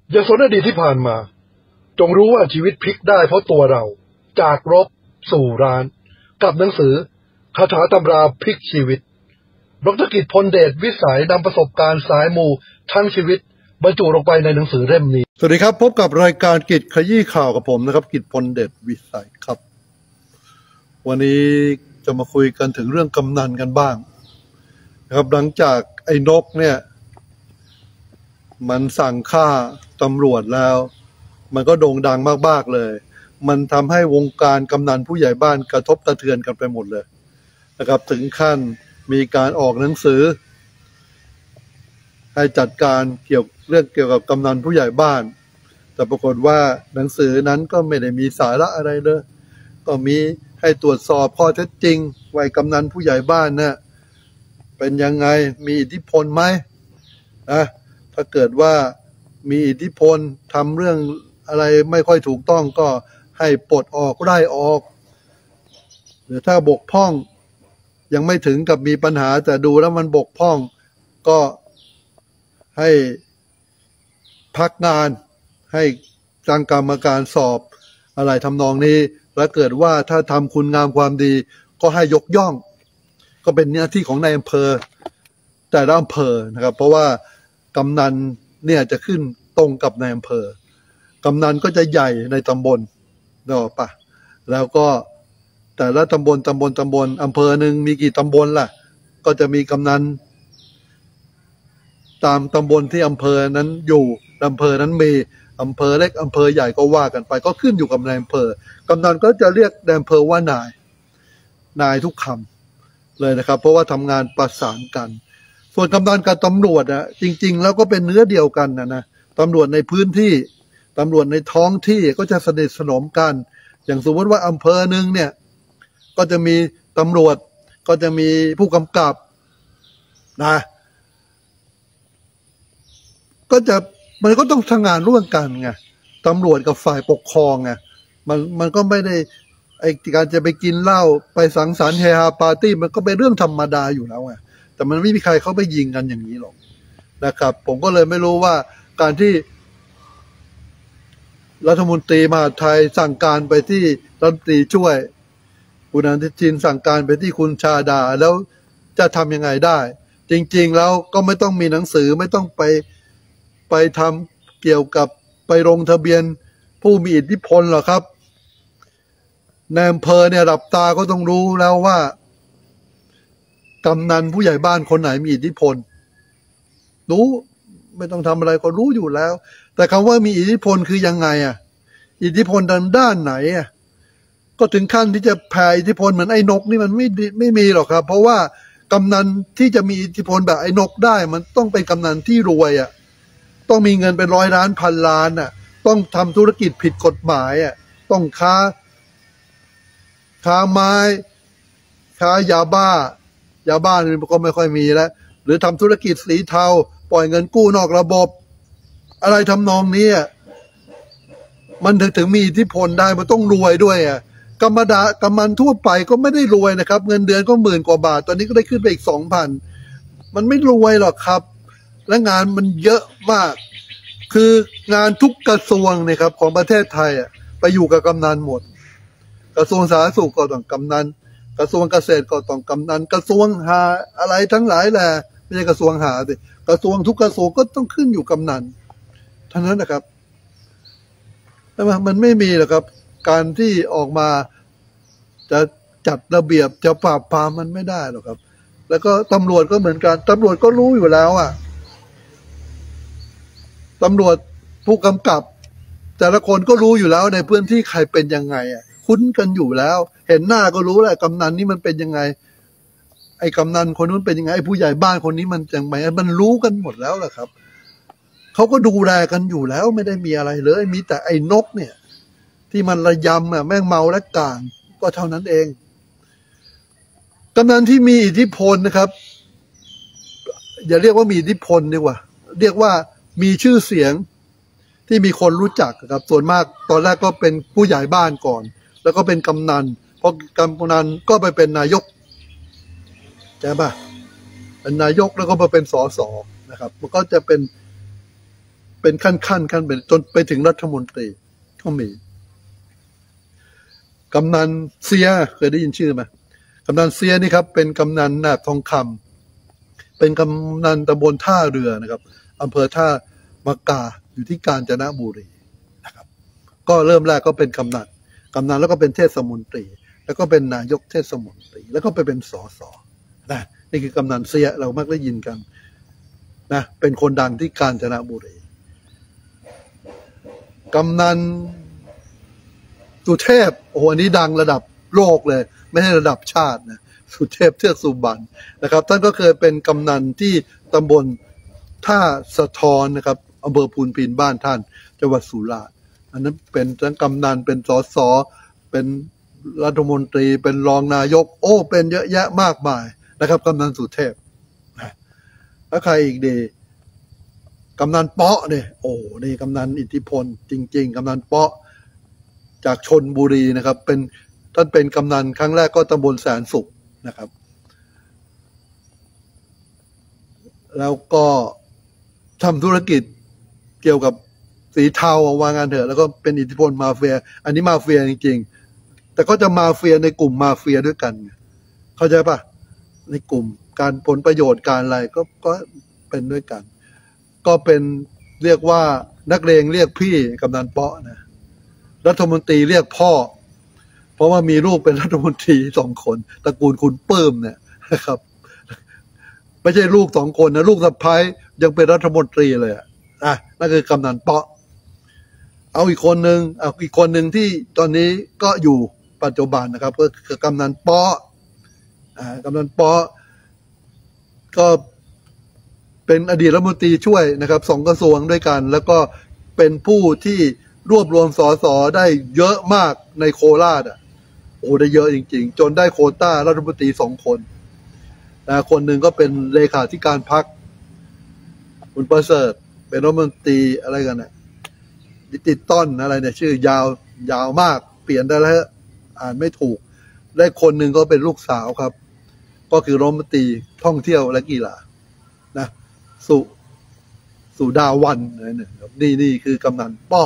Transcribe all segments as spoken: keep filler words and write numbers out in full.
อย่าสนอดีตที่ผ่านมาจงรู้ว่าชีวิตพลิกได้เพราะตัวเราจากรบสู่ร้านกับหนังสือคาถาตำราพลิกชีวิตดร.กิตติ์ พลเดชวิสัยนำประสบการณ์สายมูทั้งชีวิตบรรจุลงไปในหนังสือเล่มนี้สวัสดีครับพบกับรายการกิจขยี้ข่าวกับผมนะครับกิตติ์ พลเดชวิสัยครับวันนี้จะมาคุยกันถึงเรื่องกำนันกันบ้างนะครับหลังจากไอ้นกเนี่ยมันสั่งฆ่าตำรวจแล้วมันก็โด่งดังมากๆเลยมันทำให้วงการกำนันผู้ใหญ่บ้านกระทบกระเทือนกันไปหมดเลยนะครับถึงขั้นมีการออกหนังสือให้จัดการเกี่ยวเรื่องเกี่ยวกับกำนันผู้ใหญ่บ้านแต่ปรากฏว่าหนังสือนั้นก็ไม่ได้มีสาระอะไรเลยก็มีให้ตรวจสอบข้อเท็จจริงว่ากำนันผู้ใหญ่บ้านเนี่ยเป็นยังไงมีอิทธิพลไหมนะถ้าเกิดว่ามีอิทธิพลทำเรื่องอะไรไม่ค่อยถูกต้องก็ให้ปลดออกไล่ออกหรือถ้าบกพร่องยังไม่ถึงกับมีปัญหาแต่ดูแล้วมันบกพร่องก็ให้พักงานให้ตั้งกรรมการสอบอะไรทำนองนี้และเกิดว่าถ้าทำคุณงามความดีก็ให้ยกย่องก็เป็นหน้าที่ของนายอำเภอแต่ละอำเภอนะครับเพราะว่ากำนันเนี่ยจะขึ้นตรงกับนายอำเภอกำนันก็จะใหญ่ในตำบลนึกออกปะแล้วก็แต่ละตำบลตำบลตำบลอำเภอหนึ่งมีกี่ตำบลล่ะก็จะมีกำนันตามตำบลที่อำเภอนั้นอยู่อำเภอนั้นมีอำเภอเล็กอำเภอใหญ่ก็ว่ากันไปก็ขึ้นอยู่กับนายอำเภอกำนันก็จะเรียกนายอำเภอว่านายนายทุกคำเลยนะครับเพราะว่าทำงานประสานกันส่วนกำนันกับตำรวจอ่ะจริงๆแล้วก็เป็นเนื้อเดียวกันนะนะตำรวจในพื้นที่ตำรวจในท้องที่ก็จะสนิทสนมกันอย่างสมมติว่าอำเภอหนึ่งเนี่ยก็จะมีตำรวจก็จะมีผู้กำกับนะก็จะมันก็ต้องทำงานร่วมกันไงตำรวจกับฝ่ายปกครองไงมันมันก็ไม่ได้ไอการจะไปกินเหล้าไปสังสรรค์เฮฮาปาร์ตี้มันก็เป็นเรื่องธรรมดาอยู่แล้วไงแต่มันไม่มีใครเขาไปยิงกันอย่างนี้หรอกนะครับผมก็เลยไม่รู้ว่าการที่รัฐมนตรีมหาดไทยสั่งการไปที่รัฐมนตรีช่วยคุณอนุทินสั่งการไปที่คุณชาดาแล้วจะทำยังไงได้จริงๆแล้วก็ไม่ต้องมีหนังสือไม่ต้องไปไปทำเกี่ยวกับไปลงทะเบียนผู้มีอิทธิพลหรอกครับในอำเภอเนี่ยหลับตาก็ต้องรู้แล้วว่ากำนันผู้ใหญ่บ้านคนไหนมีอิทธิพลรู้ไม่ต้องทำอะไรก็รู้อยู่แล้วแต่คำว่ามีอิทธิพลคือยังไงอ่ะอิทธิพลทางด้านไหนอ่ะก็ถึงขั้นที่จะแผ่อิทธิพลเหมือนไอ้นกนี่มันไม่ไม่มีหรอกครับเพราะว่ากำนันที่จะมีอิทธิพลแบบไอ้นกได้มันต้องเป็นกำนันที่รวยอ่ะต้องมีเงินเป็นร้อยล้านพันล้านอ่ะต้องทำธุรกิจผิดกฎหมายอ่ะต้องค้าค้าไม้ค้ายาบ้ายาบ้านี่ก็ไม่ค่อยมีแล้วหรือทำธุรกิจสีเทาปล่อยเงินกู้นอกระบบอะไรทำนองนี้มันถึงถึงมีอิทธิพลได้มันต้องรวยด้วยอ่ะกรรมดากำมันทั่วไปก็ไม่ได้รวยนะครับเงินเดือนก็หมื่นกว่าบาทตอนนี้ก็ได้ขึ้นไปอีกสองพันมันไม่รวยหรอกครับและงานมันเยอะมากคืองานทุกกระทรวงเนี่ยครับของประเทศไทยอ่ะไปอยู่กับกำนันหมดกระทรวงสาธารณสุขก็ต้องกำนันกระทรวงเกษตรก็ต้องกำนันกระทรวงหาอะไรทั้งหลายแหละไม่ใช่กระทรวงหาสิกระทรวงทุกกระทรวงก็ต้องขึ้นอยู่กำนันเท่านั้นนะครับแต่มันไม่มีหรอกครับการที่ออกมาจะจัดระเบียบจะปราบปรามมันไม่ได้หรอกครับแล้วก็ตำรวจก็เหมือนกันตำรวจก็รู้อยู่แล้วอ่ะตำรวจผู้กำกับแต่ละคนก็รู้อยู่แล้วในพื้นที่ใครเป็นยังไงอ่ะคุ้นกันอยู่แล้วเห็นหน้าก็รู้แหละกำนันนี่มันเป็นยังไงไอ้กำนันคนนู้นเป็นยังไงไอ้ผู้ใหญ่บ้านคนนี้มันยังไงมันรู้กันหมดแล้วแหละครับเขาก็ดูแลกันอยู่แล้วไม่ได้มีอะไรเลยมีแต่ไอ้นกเนี่ยที่มันระยำอ่ะแม่งเมาและกลางก็เท่านั้นเองกำนันที่มีอิทธิพลนะครับอย่าเรียกว่ามีอิทธิพลดีกว่าเรียกว่ามีชื่อเสียงที่มีคนรู้จักครับส่วนมากตอนแรกก็เป็นผู้ใหญ่บ้านก่อนแล้วก็เป็นกำนันพอกำนันก็ไปเป็นนายกใช่ป่ะเป็นนายกแล้วก็มาเป็นสสนะครับมันก็จะเป็นเป็นขั้นขั้นขั้นเป็นจนไปถึงรัฐมนตรีก็มีกำนันเซียเคยได้ยินชื่อไหมกำนันเซียนี่ครับเป็นกำนันนาบทองคำเป็นกำนันตำบลท่าเรือนะครับอำเภอท่ามะกาอยู่ที่กาญจนบุรีนะครับก็เริ่มแรกก็เป็นกำนันกำนันแล้วก็เป็นเทศมนตรีแล้วก็เป็นนายกเทศมนตรีแล้วก็ไปเป็นสสนะนี่คือกำนันเซียเรามักได้ยินกันนะเป็นคนดังที่กาญจนบุรีกำนันสุเทพโอ้โหอันนี้ดังระดับโลกเลยไม่ใช่ระดับชาตินะสุเทพเทือกสุบรรณนะครับท่านก็เคยเป็นกำนันที่ตำบลท่าสะท้อนนะครับอำเภอพูนพินบ้านท่านจังหวัดสุราษฎร์อันนั้นเป็นทั้งกำนันเป็นสสเป็นรัฐมนตรีเป็นรองนายกโอ้เป็นเยอะแยะมากมายนะครับกำนันสุเทพแล้วใครอีกดีกำนันเปาะเนี่ยโอ้นี่กำนันอิทธิพลจริงๆกำนันเปาะจากชลบุรีนะครับเป็นท่านเป็นกำนันครั้งแรกก็ตำบลแสนสุขนะครับแล้วก็ทำธุรกิจเกี่ยวกับสีเทาวางงานเถอะแล้วก็เป็นอิทธิพลมาเฟียอันนี้มาเฟียจริงๆแต่ก็จะมาเฟียในกลุ่มมาเฟียด้วยกันเข้าใจปะในกลุ่มการผลประโยชน์การอะไรก็ก็เป็นด้วยกันก็เป็นเรียกว่านักเลงเรียกพี่กำนันเปาะนะรัฐมนตรีเรียกพ่อเพราะว่ามีลูกเป็นรัฐมนตรีสองคนตระกูลคุณปื้มเนี่ยนะครับไม่ใช่ลูกสองคนนะลูกสะใภ้ยังเป็นรัฐมนตรีเลยอ่ะอ่ะนั่นคือกำนันเปาะเอาอีกคนหนึ่งเอาอีกคนหนึ่งที่ตอนนี้ก็อยู่ปัจจุบันนะครับก็คือกำนันเปาะอ่ากำนันเปาะก็เป็นอดีตรัฐมนตรีช่วยนะครับสองกระทรวงด้วยกันแล้วก็เป็นผู้ที่รวบรวมสสได้เยอะมากในโคราชอ่ะโอ้ได้เยอะจริงๆจนได้โควต้ารัฐมนตรีสองคนนะคนหนึ่งก็เป็นเลขาธิการพรรคคุณประเสริฐเป็นรัฐมนตรีอะไรกันเนี่ยดิจิตอลอะไรเนี่ยชื่อยาวยาวมากเปลี่ยนได้แล้วอ่านไม่ถูกได้คนหนึ่งก็เป็นลูกสาวครับก็คือรัฐมนตรีท่องเที่ยวและกีฬานะสุสุดาวันเนี่ยนี่นี่คือกำนันป้อ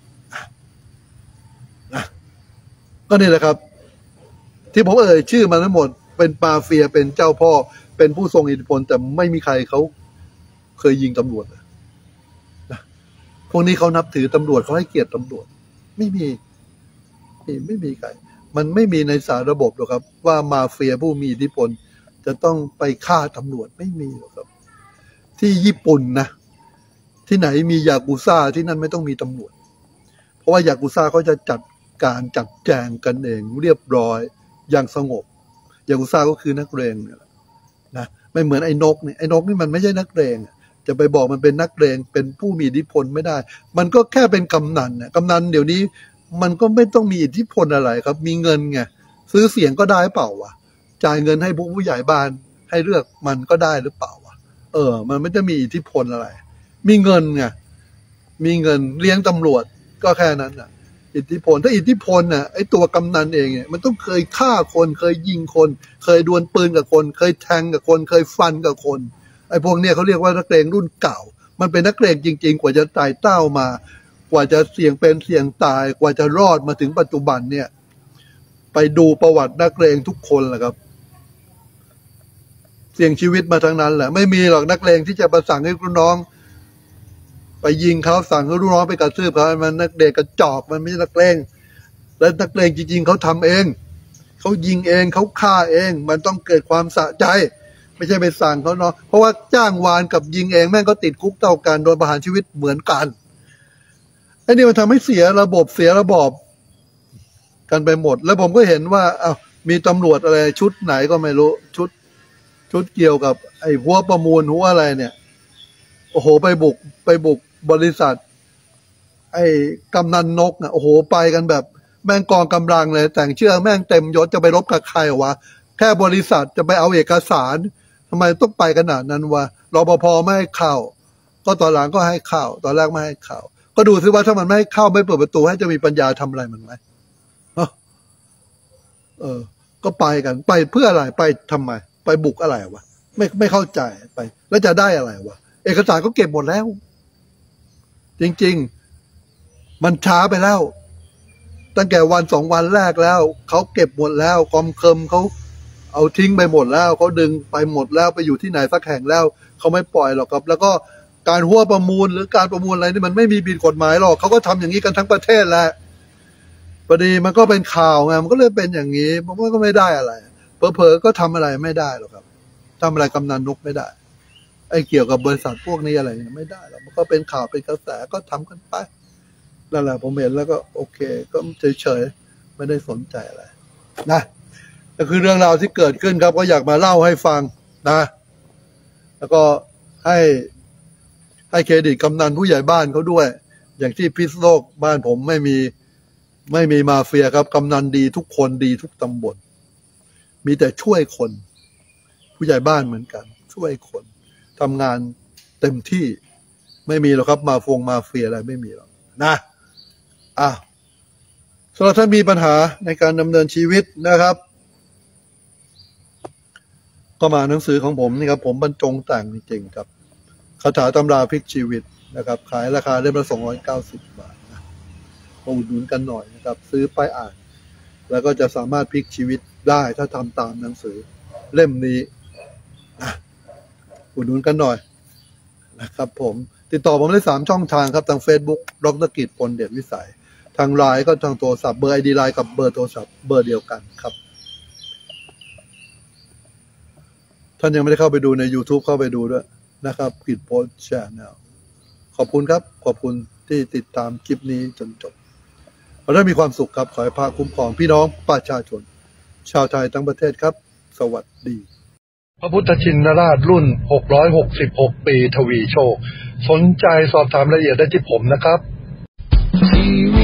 นะก็นี่แหละครับที่ผมเอ่ยชื่อมาทั้งหมดเป็นมาเฟียเป็นเจ้าพ่อเป็นผู้ทรงอิทธิพลแต่ไม่มีใครเขาเคยยิงตำรวจนะพวกนี้เขานับถือตำรวจเขาให้เกียรติตำรวจไม่มีไม่ไม่มีใครมันไม่มีในสารระบบหรอกครับว่ามาเฟียผู้มีอิทธิพลจะต้องไปฆ่าตำรวจไม่มีหรอกครับที่ญี่ปุ่นนะที่ไหนมียากุซ่าที่นั่นไม่ต้องมีตำรวจเพราะว่ายากุซ่าเขาจะจัดการจัดแจงกันเองเรียบร้อยอย่างสงบยากุซ่าก็คือนักเลงเนี่ยนะไม่เหมือนไอ้นกเนี่ยไอ้นกนี่มันไม่ใช่นักเลงจะไปบอกมันเป็นนักเลงเป็นผู้มีอิทธิพลไม่ได้มันก็แค่เป็นกำนันเนี่ยกำนันเดี๋ยวนี้มันก็ไม่ต้องมีอิทธิพลอะไรครับมีเงินไงซื้อเสียงก็ได้เปล่าวะจ่ายเงินให้ผู้ผู้ใหญ่บ้านให้เลือกมันก็ได้หรือเปล่าวะเออมันไม่จะมีอิทธิพลอะไรมีเงินไงมีเงินเลี้ยงตำรวจก็แค่นั้นน่ะอิทธิพลถ้าอิทธิพลน่ะไอ้ตัวกำนันเองเนี่ยมันต้องเคยฆ่าคนเคยยิงคนเคยดวลปืนกับคนเคยแทงกับคนเคยฟันกับคนไอ้พวกเนี้ยเขาเรียกว่านักเลงรุ่นเก่ามันเป็นนักเลงจริงๆกว่าจะตายเต้ามากว่าจะเสี่ยงเป็นเสี่ยงตายกว่าจะรอดมาถึงปัจจุบันเนี่ยไปดูประวัตินักเลงทุกคนแหละครับเสี่ยงชีวิตมาทั้งนั้นแหละไม่มีหรอกนักเลงที่จะประสั่งให้ลูกน้องไปยิงเขาสั่งให้ลูกน้องไปกระทืบเขามันนักเลงกระจอกมันไม่ใช่นักเลงและนักเลงจริงๆเขาทำเองเขายิงเองเขาฆ่าเองมันต้องเกิดความสะใจไม่ใช่ไปสั่งเขาเนาะเพราะว่าจ้างวานกับยิงเองแม่งก็ติดคุกเท่ากันโดนประหารชีวิตเหมือนกันไอ้นี่มันทำให้เสียระบบเสียระบอบกันไปหมดแล้วผมก็เห็นว่าอ้าวมีตำรวจอะไรชุดไหนก็ไม่รู้ชุดชุดเกี่ยวกับไอ้หัวประมูลหัวอะไรเนี่ยโอ้โหไปบุกไปบุกบริษัทไอ้กำนันนกอ่ะโอ้โหไปกันแบบแม่งกองกำลังเลยแต่งเชื่อแม่งเต็มยศจะไปรบกับใครวะแค่บริษัทจะไปเอาเอกสารทำไมต้องไปขนาดนั้นวะรปภไม่ให้เข้าก็ตอนหลังก็ให้เข้าตอนแรกไม่ให้เข้าก็ดูซิว่าถ้ามันไม่ให้เข้าไม่เปิดประตูให้จะมีปัญญาทำอะไรมันไหมเออก็ไปกันไปเพื่ออะไรไปทำไมไปบุกอะไรวะไม่ไม่เข้าใจไปแล้วจะได้อะไรวะเอกสารก็เก็บหมดแล้วจริงๆมันช้าไปแล้วตั้งแต่วันสองวันแรกแล้วเขาเก็บหมดแล้วคอมเคิมเขาเอาทิ้งไปหมดแล้วเขาดึงไปหมดแล้วไปอยู่ที่ไหนสักแห่งแล้วเขาไม่ปล่อยหรอกครับแล้วก็การหัวประมูลหรือการประมูลอะไรนี่มันไม่มีผิดกฎหมายหรอกเขาก็ทำอย่างนี้กันทั้งประเทศแหละพอดีมันก็เป็นข่าวไงมันก็เลยเป็นอย่างนี้ผมว่าก็ไม่ได้อะไรเผลอๆก็ทำอะไรไม่ได้หรอกครับทำอะไรกำนันนกไม่ได้ไอ้เกี่ยวกับบริษัทพวกนี้อะไรเนี่ยไม่ได้หรอกมันก็เป็นข่าวเป็นกระแสก็ทำกันไปนั่นแหละผมเห็นแล้วก็โอเคก็เฉยๆไม่ได้สนใจอะไรนะก็คือเรื่องราวที่เกิดขึ้นครับก็อยากมาเล่าให้ฟังนะแล้วก็ให้ให้เครดิตกำนันผู้ใหญ่บ้านเขาด้วยอย่างที่พิษณุโลกบ้านผมไม่มีไม่มีมาเฟียครับกำนันดีทุกคนดีทุกตำบลมีแต่ช่วยคนผู้ใหญ่บ้านเหมือนกันช่วยคนทำงานเต็มที่ไม่มีหรอกครับมาฟงมาเฟียอะไรไม่มีหรอกนะอ่ะสำหรับท่านมีปัญหาในการดำเนินชีวิตนะครับก็มาหนังสือของผมนี่ครับผมบรรจงแต่งจริงๆครับคาถาตำราพลิกชีวิตนะครับขายราคาเล่มละสองร้อยเก้าสิบบาทนะมาอุดหนุนกันหน่อยนะครับซื้อไปอ่านแล้วก็จะสามารถพลิกชีวิตได้ถ้าทำตามหนังสือเล่มนี้นะอุดหนุนกันหน่อยนะครับผมติดต่อผมได้สามช่องทางครับทาง Facebook ดร.กิจพลเดชวิสัยทางไลน์ก็ทางโทรศัพท์เบอร์ ไอ ดี ไลน์กับเบอร์โทรศัพท์เบอร์เดียวกันครับท่านยังไม่ได้เข้าไปดูใน YouTube เข้าไปดูด้วยนะครับกิจพลแชนแนลขอบคุณครับขอบคุณที่ติดตามคลิปนี้จนจบขอให้มีความสุขครับขอให้พระคุ้มครองพี่น้องประชาชนชาวไทยทั้งประเทศครับสวัสดีพระพุทธชินราชรุ่นหกร้อยหกสิบหกปีทวีโชคสนใจสอบถามรายละเอียดได้ที่ผมนะครับ